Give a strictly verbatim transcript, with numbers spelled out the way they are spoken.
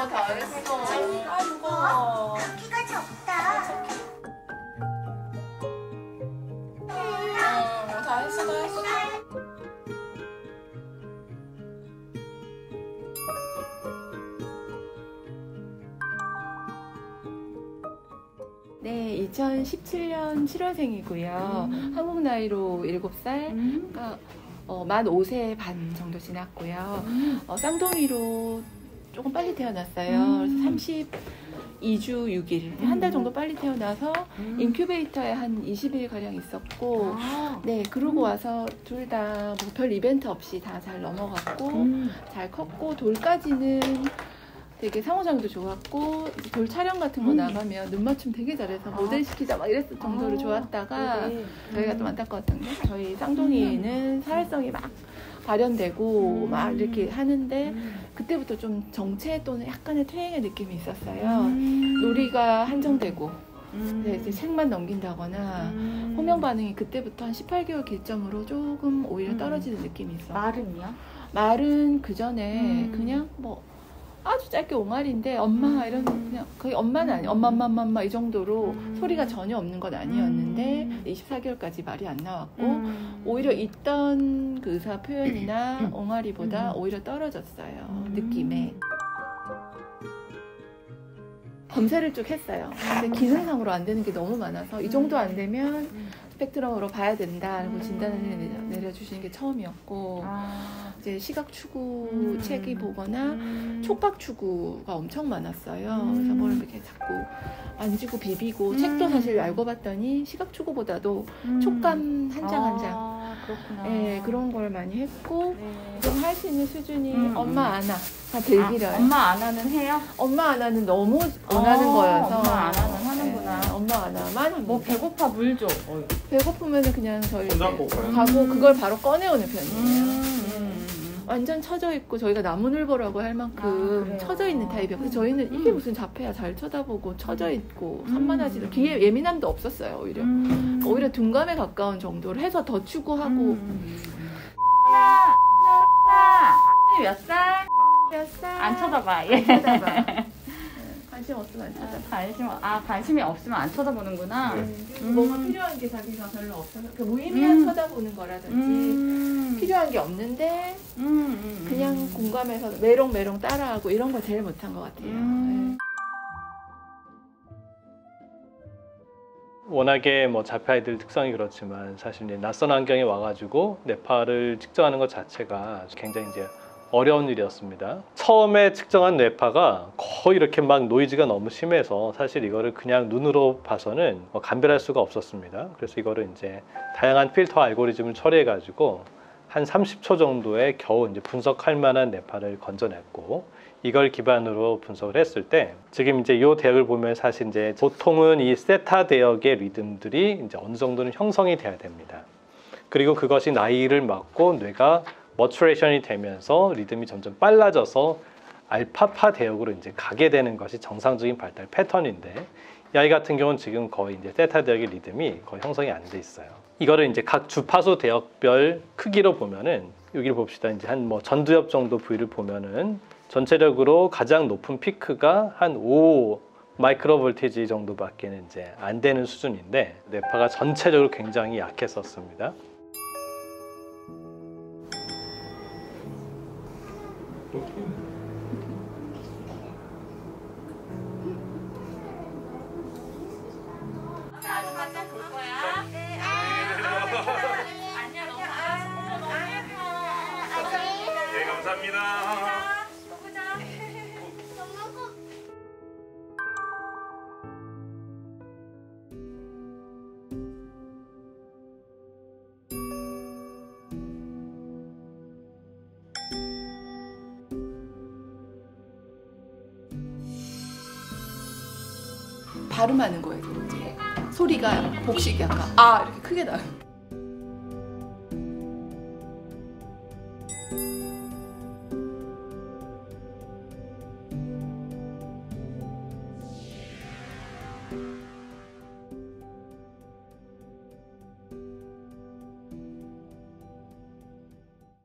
잘했어. 아이고. 키가 적다. 어, 잘했어, 잘했어. 네, 이천십칠 년 칠월생이고요. 음. 한국 나이로 일곱 살, 음. 그러니까 어, 만 오 세 반 정도 지났고요. 음. 어, 쌍둥이로 조금 빨리 태어났어요. 음. 그래서 삼십이 주 육 일, 음. 한 달 정도 빨리 태어나서 음. 인큐베이터에 한 이십 일 가량 있었고, 아. 네, 그러고 음. 와서 둘 다 뭐 별 이벤트 없이 다 잘 넘어갔고, 음. 잘 컸고, 돌까지는 되게 상호작용도 좋았고, 돌 촬영 같은 거 음. 나가면 눈 맞춤 되게 잘해서 아. 모델 시키자 막 이랬을 정도로 아. 좋았다가 네네. 저희가 음. 좀 안타까웠던 게 저희 쌍둥이는 음. 사회성이 막 발현되고 음. 막 이렇게 하는데 음. 그때부터 좀 정체 또는 약간의 퇴행의 느낌이 있었어요. 음. 놀이가 한정되고 음. 이제 책만 넘긴다거나 음. 호명 반응이 그때부터 한 십팔 개월 기점으로 조금 오히려 떨어지는 음. 느낌이 있어요. 말은요? 말은 그 전에 음. 그냥 뭐 아주 짧게 옹알인데 엄마 이런 그냥 거의 엄마는 아니 엄마 엄마 엄마, 엄마 이 정도로 음. 소리가 전혀 없는 건 아니었는데 음. 이십사 개월까지 말이 안 나왔고 음. 오히려 있던 그 의사 표현이나 옹알이보다 음. 오히려 떨어졌어요. 음. 느낌에. 검사를 쭉 했어요. 근데 기능상으로 안 되는 게 너무 많아서 이 정도 안 되면 스펙트럼으로 봐야 된다고 음. 진단을 내려주시는 게 처음이었고 아. 이제 시각 추구 음. 책이 보거나 음. 촉각 추구가 엄청 많았어요. 음. 그래서 뭘 이렇게 자꾸 만지고 비비고 음. 책도 사실 알고 봤더니 시각 추구보다도 음. 촉감 한 장 한 장 아, 그렇구나. 네, 그런 걸 많이 했고 네. 좀 할 수 있는 수준이 음. 엄마 안아 다 들기려요. 아, 엄마 안아는 해요? 엄마 안아는 너무 원하는 어, 거여서 엄마 안아는 하는구나. 네, 엄마 안아만 합니다. 뭐 배고파 물 줘. 어이. 배고프면 그냥 저희 이제 가고 그걸 바로 꺼내오는 편이에요. 음, 음, 음. 완전 처져 있고 저희가 나무늘보라고 할 만큼 아, 처져 있는 타입이에요. 그래서 저희는 이게 무슨 자폐야, 잘 쳐다보고 처져 있고 음. 산만하지도 귀에 예민함도 없었어요. 오히려 음. 오히려 둔감에 가까운 정도로 해서 더 추구하고. 음. 하나, 하나, 하나, 몇 살? 몇 살? 안 쳐다봐. 예. 안 쳐다봐. 관심 없으면 안 쳐다봐. 아, 관심, 아, 관심이 없으면 안 쳐다보는구나. 네. 음. 뭐가 필요한 게 자기가 별로 없어서 그 무의미한 음. 쳐다보는 거라든지 음. 필요한 게 없는데 음, 음, 그냥 음. 공감해서 메롱메롱 따라하고 이런 거 제일 못한 것 같아요. 음. 네. 워낙에 뭐 자폐 아이들 특성이 그렇지만 사실 이제 낯선 환경에 와가지고 뇌파를 측정하는 것 자체가 굉장히 이제 어려운 일이었습니다. 처음에 측정한 뇌파가 거의 이렇게 막 노이즈가 너무 심해서 사실 이거를 그냥 눈으로 봐서는 뭐 감별할 수가 없었습니다. 그래서 이거를 이제 다양한 필터 알고리즘을 처리해 가지고 한 삼십 초 정도에 겨우 이제 분석할 만한 뇌파를 건져냈고 이걸 기반으로 분석을 했을 때 지금 이제 이 대역을 보면 사실 이제 보통은 이 세타 대역의 리듬들이 이제 어느 정도는 형성이 돼야 됩니다. 그리고 그것이 나이를 맞고 뇌가 머추레이션이 되면서 리듬이 점점 빨라져서 알파파 대역으로 이제 가게 되는 것이 정상적인 발달 패턴인데 이 아이 같은 경우는 지금 거의 이제 세타 대역의 리듬이 거의 형성이 안 돼 있어요. 이거를 이제 각 주파수 대역별 크기로 보면은 여기를 봅시다. 이제 한 뭐 전두엽 정도 부위를 보면은 전체적으로 가장 높은 피크가 한 오 마이크로 볼티지 정도밖에는 이제 안 되는 수준인데 뇌파가 전체적으로 굉장히 약했었습니다. 발음하는 거예요. 이제 소리가 복식이 약간 아 이렇게 크게 나요.